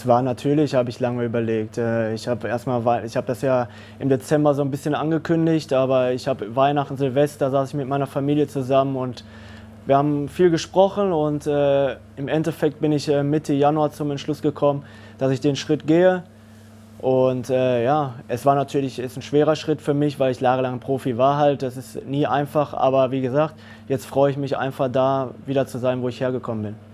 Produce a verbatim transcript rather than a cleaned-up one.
Zwar natürlich habe ich lange überlegt. Äh, ich habe erstmal, ich habe das ja im Dezember so ein bisschen angekündigt, aber ich habe Weihnachten, Silvester saß ich mit meiner Familie zusammen und wir haben viel gesprochen und äh, im Endeffekt bin ich äh, Mitte Januar zum Entschluss gekommen, dass ich den Schritt gehe. Und äh, ja, es war natürlich ist ein schwerer Schritt für mich, weil ich jahrelang Profi war halt. Das ist nie einfach, aber wie gesagt, jetzt freue ich mich einfach da wieder zu sein, wo ich hergekommen bin.